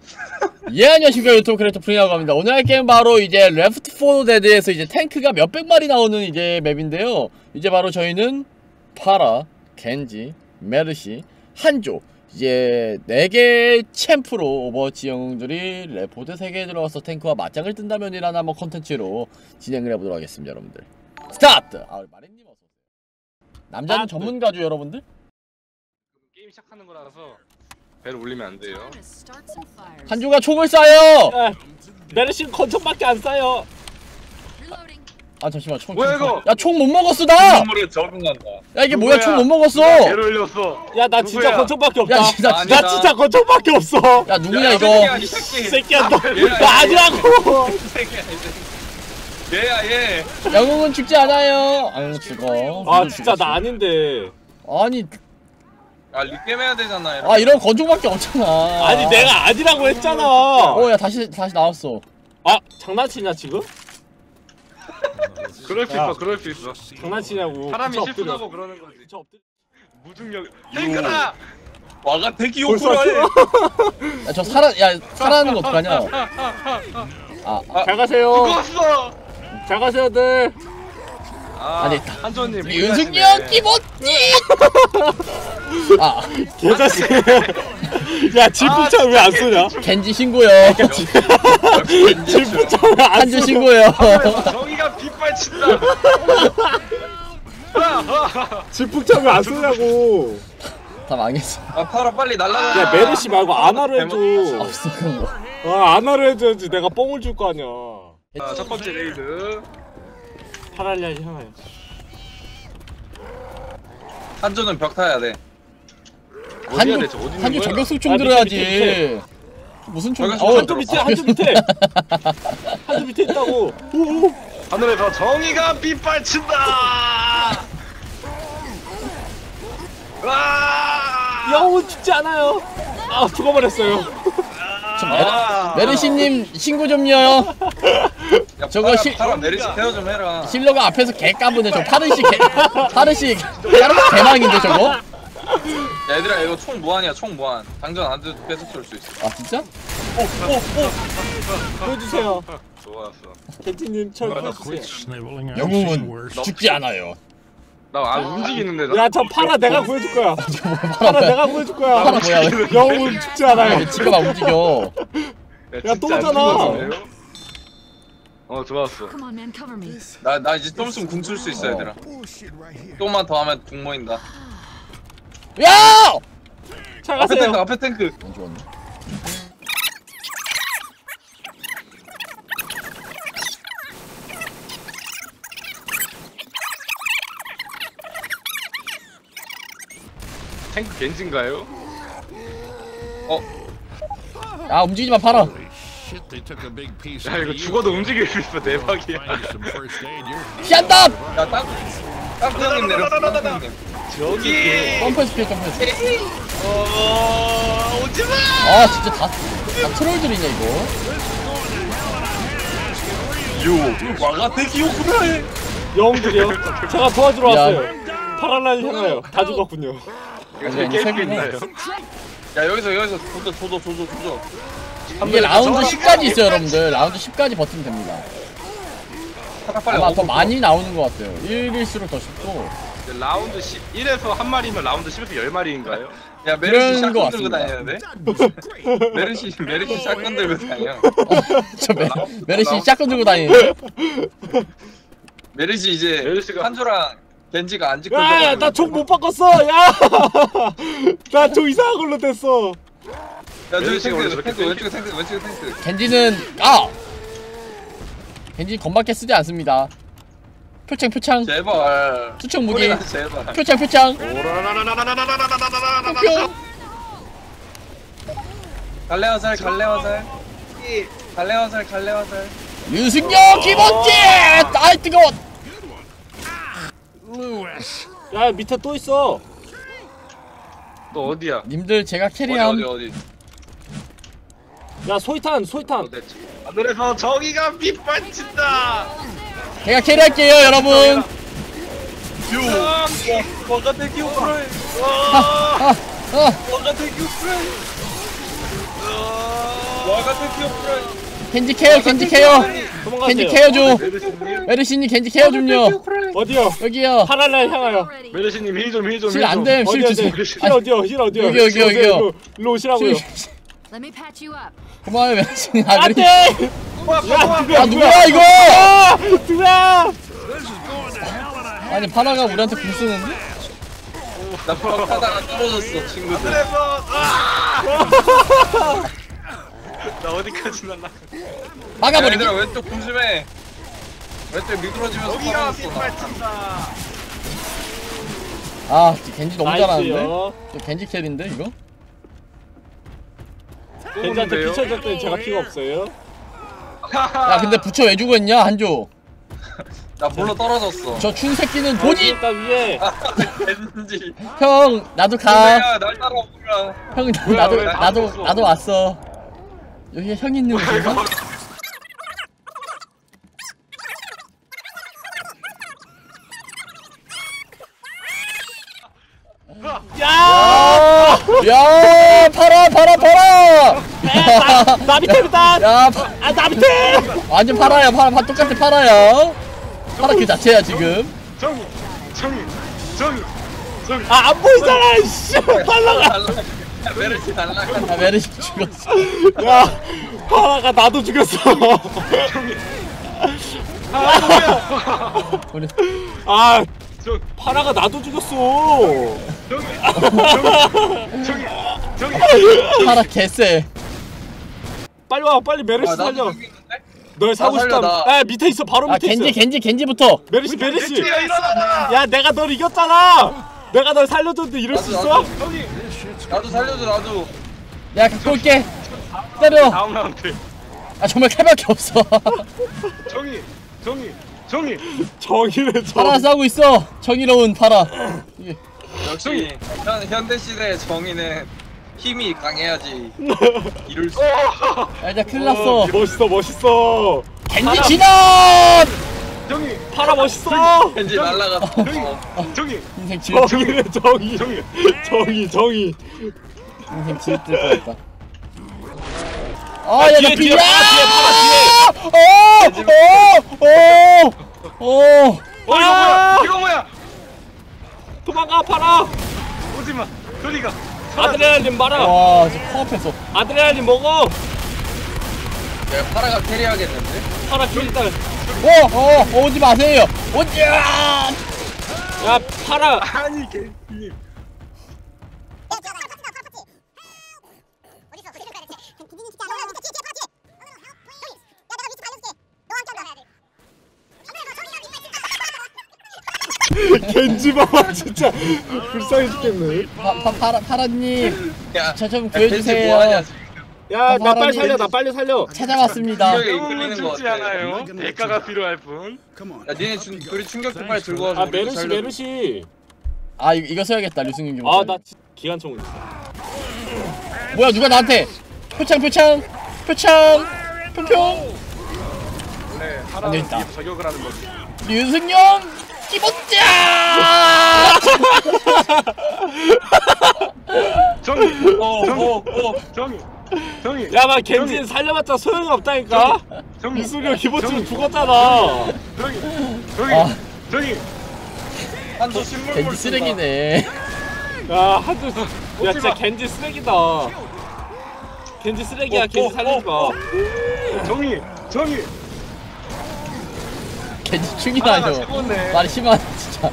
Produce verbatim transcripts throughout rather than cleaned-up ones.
예, 안녕하십니까. 유튜브 크리에이터 프리라고 합니다. 오늘 할 게임 바로 이제 레프트 포 데드에서 이제 탱크가 몇백 마리 나오는 이제 맵인데요. 이제 바로 저희는 파라, 겐지, 메르시, 한조 이제 네 개 챔프로 오버워치 영웅들이 레포드 세 개에 들어가서 탱크와 맞짱을 뜬다면이라는 한번 컨텐츠로 진행을 해보도록 하겠습니다. 여러분들 스타트! 아, 마린님 어서오세요. 남자는 아, 전문가죠 여러분들? 게임 시작하는 거라서 배를 올리면 안 돼요. 한조가 총을 쏴요! 메르신 권총밖에 안 쏴요. 아 잠시만 총 뭐야 이거? 야 총 못 먹었어 나! 물에 적응한다. 야 이게 뭐야 총 못 먹었어! 배를 올렸어. 야 나 진짜 권총밖에 없다. 야 진짜 나 진짜, 진짜 권총밖에 없어. 야 누구냐 이거? 이 새끼. 새끼야 너 나 아니라고. 얘야 얘. 영웅은 죽지 않아요. 아유 죽어. 아 진짜 나 아닌데. 아니 아 리게임 해야 되잖아. 이렇게. 아 이런 권총밖에 없잖아. 아니 내가 아니라고 했잖아. 어 야 다시 다시 나왔어. 아 장난치냐 지금? 그럴 수 있어, 그럴 수 있어. 장난치냐고. 사람이 실수하고 그러는 거지. 저 엎드려. 무중력. 탱크다. 와가 대기 욕구를 야 저 살아 야 살아나는 거 어떡하냐? 아, 아, 잘 가세요. 죽었어. 잘 가세요들. 아, 아니 한조님. 윤승이 형 기본지. 아 개자식. 야 질풍차 왜 안 쏘냐? 겐지 신고요. 질풍차 왜 안 한주 쏘냐? 신고요. 정의가 빗발친다. 질풍차 왜 안 쏘냐고. 다 망했어. 아 팔아 빨리 날라가. 야 메르시 말고 아나로 해줘. 없어 그런 거. 아 아나로 해줘야지. 내가 뽕을 줄 거 아니야. 아, 첫 번째 레이드. 파랄리아 향하여. 한조는 벽 타야 돼. 한주 한주 저격수 총 들어야지. 무슨 총? 어, 한조 밑에 한조 밑에. 한조 밑에 있다고. 오오. 하늘에서 정의가 빗발친다. 와! 영웅은 죽지 않아요. 아 죽어버렸어요. 아 메르시님 신고 좀요. 야, 저거 파라, 실- 파라 메르시 케어 좀 해라. 힐러가 앞에서 개 까부네. 저 파르시 개 파르시 파르시 개망인데 저거? 야, 얘들아 이거 총 무한이야. 총 무한. 당전 안 돼도 계속 쏠 수 있어. 아 진짜? 보여주세요. 좋았어. 켄티님 철 보여주세요. 영웅은 죽지 않아요. 나 안 움직이는데 나. 야 저 파라 내가 구해줄 거야. 파라 내가 구해줄 거야. 파라 뭐야? 영웅은 죽지 않아요. 지금 안 움직여. 야, 또 오잖아. 어 좋았어. 나 나 이제 좀 있으면 궁 쓸 수 있어 얘들아. 조금만 더 하면 궁 모인다. 야! 잘 앞에 탱크 가세요. 앞에 탱크. 안 죽었네. 탱크 겐진가요? 어? 야 움직이지 마 팔아. 야 이거 죽어도 움직일 수 있어. 대박이야. 피한다. 야 땅. 땅크 형님 내렸어. 땅크 형님. 저기. 점프해서 피해 점프해서. 어 오지마. 아 진짜 다, 다 트롤들이냐 이거. 요. 와가 대기 욕구를 해. 영웅들이요. 제가 도와주러 야. 왔어요. 파랄랄 향하여 다 죽었군요. 이거 아니, 게임 세빈이. 있나요? 야 여기서 여기서 조져 조져 조져 조져. 이게 라운드 십까지 있어요 여러분들. 라운드 십까지 버티면 됩니다. 아마 더 많이 나오는 것 같아요. 일일수록 더 쉽고. 라운드 십일에서 한 마리면 라운드 십에서 열 마리인가요? 야 그런 메르시 거 샷건 들고 같습니다. 다녀야 돼? 메르시 메르시 샷건 들고 다녀. 저 메, 메르시 샷건 들고 다니는데. 메르시 이제 메르시가- 한조랑 겐지가 안 지켜. 야, 나 총 못 바꿨어. 야, 나 총 이상한 걸로 됐어. 야 저기 메르시가 원래 탱크 저렇게 탱크 왼쪽에 탱크 왼쪽에 탱크. 겐지는 아! 겐지 건밖에 쓰지 않습니다. 표창 표창 제발. 투척 무기 소리나, 제발. 표창 표창 갈래화살 갈래화살. 갈래화살 갈래화살. 유승용 기본지! 아이 뜨거워! 야, 밑에 또 있어. 너 어디야? 님들 제가 어디 캐리함. 어디 어디. 야, 소이탄, 소이탄. 어, 됐지. 하늘에서 정의가 빗발친다. 제가 캐리할게요 여러분. 유. 뭐가 대기 오프라이. 아, 아, 아. 뭐가 대기 오프라이. 같은 키오프라. 겐지 케어 겐지 케어 겐지 케어 좀 메르시님 겐지 케어 좀요. 어디요? 여기요. 파라를 향하여. 메르시님 힐 좀 힐 좀. 실 안됨 실 주세요. 힐 어디요? 힐 어디요? 여기, 여기, 여기요. 일로 오시라고요. 고마워요 메르시님. 아 안돼. 메르시. 아 누구야 이거? 누구야? 아니 파라가 우리한테 궁 쓰는데? 나 하다가 떨어졌어 친구들. 나 어디까지 날라? 막아버리기. 얘들아 왼쪽 조심해. 왼쪽 미끄러지면서 여기가 떨어졌어. 빗발친다. 아 겐지 너무 잘하는데? 나이스요. 저 겐지 캐리인데 이거? 겐지한테 비춰줬더니 제가 피가 없어요. 야 근데 부처 왜 죽었냐 한조? 나 몰라 떨어졌어. 저 춘 새끼는 보지! 일단 위에. 겐지. 형 나도 가. 야, 날 따라오라. 형 나- 뭐야, 나도 왜 나도 안 나도 왔어. 여기 형 있는 곳인가? 야! 야 팔아 팔아 팔아! 나, 나 밑에 있다. 야 파, 아, 나 밑에. 완전 팔아야 팔아 파 똑같아 팔아야. 팔아 그 자체야 지금. 정이 정이 정이 정이. 아, 안 보이잖아. 씨. 달라가. 날라가. 메르시 날라가. 아 메르시 죽었어. 야, 파라가 나도 죽였어. 아 뭐야? 우리 아, 정 파라가 나도 죽였어. 정이 정이 정이 정이. 팔아 개쎄. 빨리 와, 빨리 메르시 아, 나도 살려. 여기 있는데? 널 사고 살려, 싶다. 나. 아, 밑에 있어. 바로 아 밑에 겐지 있어. 겐지 겐지부터. 메르시, 메르시. 겐지야 일어나라. 야, 내가 널 이겼잖아. 내가 널 살려줬는데 이럴 수 나도, 있어? 나도. 정이. 나도 살려줘 나도. 내가 갖고 올게. 때려. 다음 라운드. 아 정말 칼밖에 없어. 정이 정이 정이. 정의를 정. 파라 싸우고 있어. 정의로운 파라. 이게. 역시 현 현대 시대의 정의는 힘이 강해야지 이룰 수. 야 일단 큰일 났어. 멋있어, 멋있어. 겐지 진압! 정이 파라 멋있어. 겐지 날라갔어. 정이 인생 지을 정의를 정의. 정이. 정의, 정의. 인생 지을 뜰 뻔했다. 아, 야, 나 뒤에, 뒤에, 비야! 파라, 뒤에, 어, 어, 어, 어. 어 이거 뭐야? 이거 뭐야? 도망가, 파라. 오지마. 저리가. 아드레날린 말아. 와, 저 코앞에서. 아드레날린 먹어. 내가 파라가 캐리하겠는데? 파라 킬다. 어, 어, 어, 오지 마세요. 오지! 야! 야, 파라. 아니 개님. 겐지 봐봐, 진짜 불쌍해 죽겠네. 파, 파, 파라, 파라님. 야, 저 좀 야, 구해주세요. 겐지 뭐하냐, 지금. 야, 나 빨리 파라님. 살려, 나 빨리 살려. 찾아왔습니다. 이게 영웅은 이끌리는 거 죽지 같아. 않아요. 대가가 필요할 뿐. 야, 니네 준, 둘이 충격기 빨리 들고 와서 아, 우리도 메르시, 살려줘. 메르시. 아, 이거, 이거 써야겠다, 류승윤 경. 아, 나 기관총 있어. 뭐야, 누가 나한테. 표창, 표창, 표창, 평평. 네, 안 하나는 되겠다. 뒤에 저격을 하는 거지. 류승룡 기본자. 정이. 어, 어, 어. 정이. 정이. 야, 막 겐지는 살려봤자 소용이 없다니까. 정이. 이수려 기본적으로 정이. 죽었잖아. 정이. 정이. 아. 정이. 한도 신물 겐지 쓰레기네. 야, 한두. 야, 진짜 겐지 쓰레기다. 겐지 쓰레기야, 어, 겐지 어, 살려줘. 어, 정이. 정이. 겐지 하나가 충이라뇨. 최고네. 말이 심하네 진짜.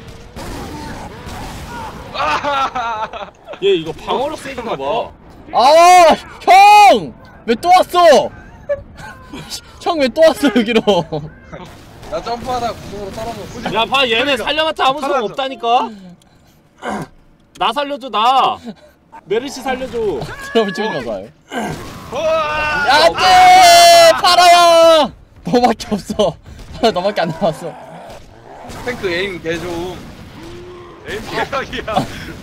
아! 얘 이거 방어력 세긴가 봐. 아, 형! 왜 또 왔어? 형 왜 또 왔어 여기로? 나 점프하다가 구석으로 떨어졌어. 야, 봐, 얘네 살려봤자 아무 소용 없다니까. 나 살려줘, 나. 메르시 살려줘. 드럼을 찍은 여자요. 와! 야, 안돼! 파라야! 너밖에 없어. 파라 너밖에 안 남았어. 탱크 에임 개 좋음. 에임 대박이야.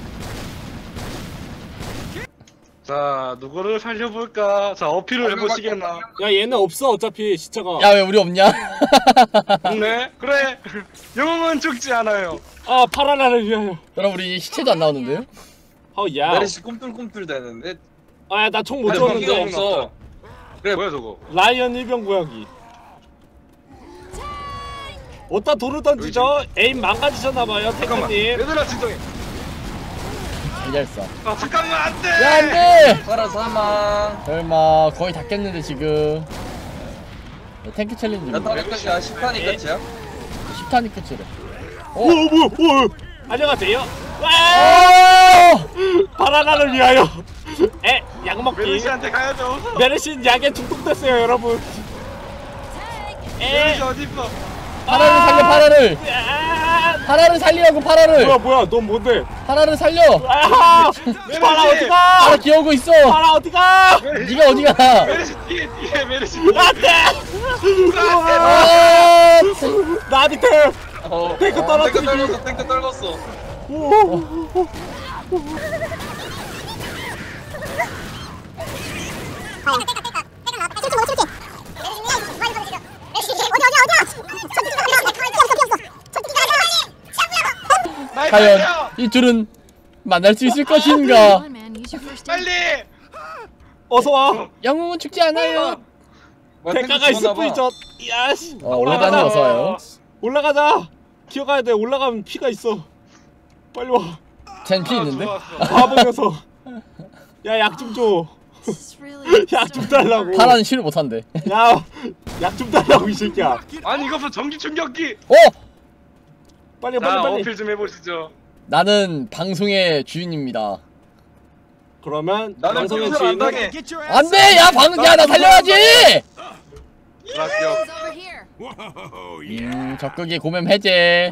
자, 누구를 살려볼까? 자, 어필을 해보시겠나? 야, 얘는 없어, 어차피 시체가. 야, 왜 우리 없냐? 네, 그래. 영웅은 죽지 않아요. 아, 파라나를 위하여. 여러분 우리 시체도 안 나오는데요? 어, 야. 메르시 꿈틀꿈틀 되는데. 아, 나 총 못 근데 무기가 줬는데. 없어. 그래 뭐야 저거? 라이언 일병 고양이. 어디다 돌을 던지죠? 에임 망가지셨나봐요 잠깐만. 탱크님. 얘들아 진정해. 잘 써. 아 잠깐만 안돼. 야 안돼! 파라 사망. 설마 거의 다 깼는데 지금. 탱크 챌린지 나 타니까지야 십 타니 끝이야? 십 탄이 끝이래. 오 뭐야 뭐야. 안녕하세요. 와! 아! 바나나를 위하여. 에, 약 먹기. 메르시한테 가야죠. 메르신 약에 중독됐어요 여러분. 메르시 에. 어디 있어? 파라를 살려 파라를! 아, 파라를 살리라고 파라를! 뭐야 뭐야 넌 뭔데? 파라를 살려! 아, 파라 어디가? 파라 기어오고 있어! 파라 어디가? 니가 어디가! 메르시 뒤에 뒤에 메르시. 안돼. 아! 나 밑에. 어. 탱크 어, 떨어뜨리기. 탱크 떨궜어 탱크 떨궜어. 오. 과연 이 둘은 만날 수 있을 것인가? 빨리. 어서 와. 영웅은 죽지 않아요. 뭐야, 대가가 탱크 있을 죽었나 봐. 뿐이죠. 야씨. 어, 올라다니 어서 와요. 올라가자. 기어가야 돼. 올라가면 피가 있어. 빨리 와. 쟨 피 있는데? 좋았어. 바보 녀석. 야 약 좀 줘. 약 좀 달라고. 파라는 실을 못한대. 야 약 좀 달라고 이 새끼야. 아니 이거 봐 전기 충격기. 어! 빨리 자 빨리 빨리. 어필 좀 해보시죠. 나는 방송의 주인입니다. 그러면 나는 방송의 컴퓨터 안 주인은 당해. 안돼! 야 방, 야 나 살려야지! 라디오. 음, 적극이 고면 해제.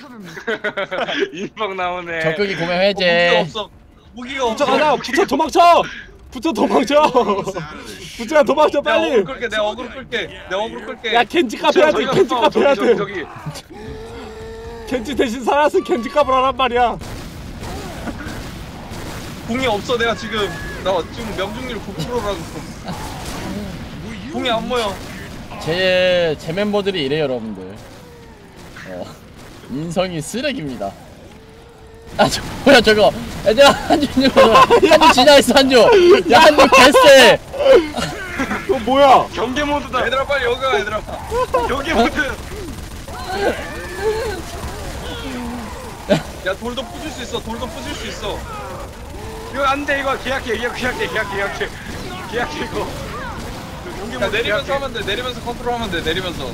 인방 나오네. 적극이 고면 무기가 해제. 없어. 무기가 부처 없어. 가자. 부처 도망쳐. 부처 도망쳐. 부처야 도망쳐 내가 빨리. 어그로 끌게. 내가 어그로 끌게. 내가 어그로 끌게. 야 겐지 값 해야 돼. 저기가 겐지 어, 값 해야 저기 돼. 저기 저기. 겐지 대신 살아서 겐지 값을 하란 말이야. 궁이 없어. 내가 지금 나 지금 명중률 구 퍼센트라고. 궁이 안 모여. 제, 제 멤버들이 이래요 여러분들. 어, 인성이 쓰레기입니다. 아 저 뭐야 저거. 얘들아 한주 한주 지나있어 한주. 야 한주 개쎄. 또 뭐야? 경계 모드다. 얘들아 빨리 여기 와 얘들아. 경계 모드. 야 돌도 부술 수 있어. 돌도 부술 수 있어. 이거 안돼 이거 계약해 이거 계약해 계약해 계약해 계약해 이거. 경계 야 모드 내리면서 계약해. 하면 돼. 내리면서 컨트롤하면 돼. 내리면서.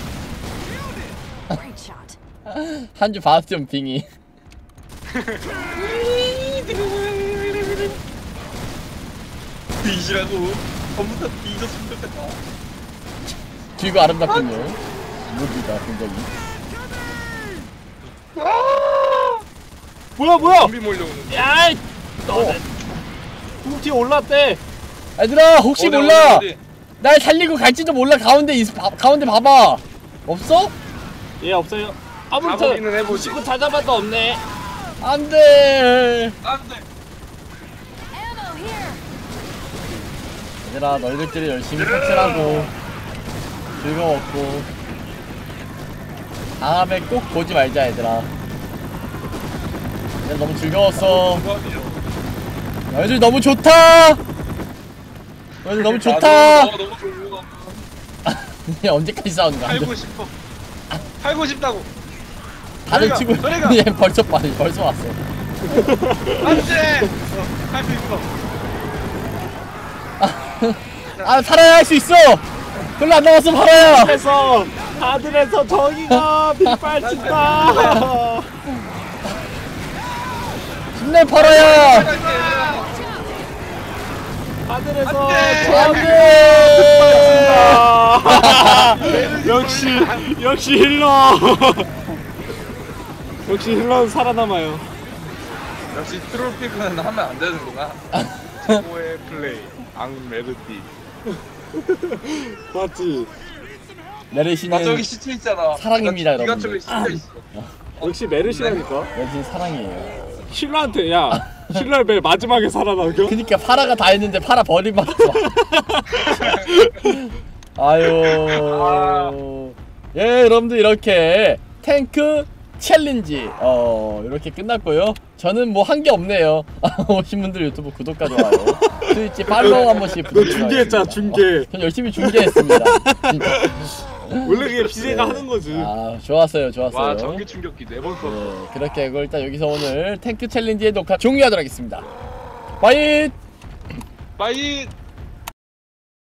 한주 바스티온 빙이. 뒤지라고. 전부 다 뒤졌으면 좋겠다. 길고 아름답군요. 무기가 굉장히. 뭐야 뭐야? 좀비 몰려오는. 야, 너 뚱티 올랐대. 얘들아 혹시 어디, 몰라. 어디, 어디? 날 살리고 갈지도 몰라. 가운데 있, 바, 가운데 봐봐. 없어? 예 없어요. 아무튼 가보기는 해보지. 구십구 찾아봐도 없네. 안돼. 안 돼. 얘들아 너희들끼리 열심히 탑승하고 즐거웠고 다음에 꼭 보지 말자 얘들아. 얘들 너무 즐거웠어. 너희들 너무 좋다. 너희들 너무 좋다. 아, 너무, 너무 좋아. 언제까지 싸우는 거야? 팔고 싶어. 팔고 싶다고. 다들 저리가, 치고 저리가. 얘 벌써 빠 벌써 왔어. 안돼. 할수 있어. 아 살아야 할 수 있어. 별로 안 남았어 살아야. 하늘에서 하늘에서 저기가 빗발친다. 힘내 팔아야. 하늘에서 안돼. 역시 역시 힐러. 역시 힐러는 살아남아요. 역시 트롤픽은 하면 안 되는구나. 최고의 플레이. 앙메르띠. 맞지? 나 저기 메르시는 시체 있잖아. 사랑입니다, 나 여러분들. 기가 저기 시체 있어. 역시 메르시라니까. 메르시는 사랑이에요. 힐러한테 야 힐러 왜 마지막에 살아남겨? 그니까 파라가 다 했는데 파라 버림받았어. 아유. 예, 여러분들 이렇게 탱크 챌린지 어 이렇게 끝났고요. 저는 뭐 한 게 없네요. 오신 분들 유튜브 구독과 좋아요, 트위치 팔로우 한 번씩 너 부탁드립니다. 중계했잖아 중계. 전 열심히 중계했습니다. 진짜. 원래 그게 비제가 네. 하는 거지. 아 좋았어요, 좋았어요. 와 전기 충격기 네번 썼어. 네, 그렇게 하고 일단 여기서 오늘 탱크 챌린지의 녹화 종료하도록 하겠습니다. 바이. 빠이.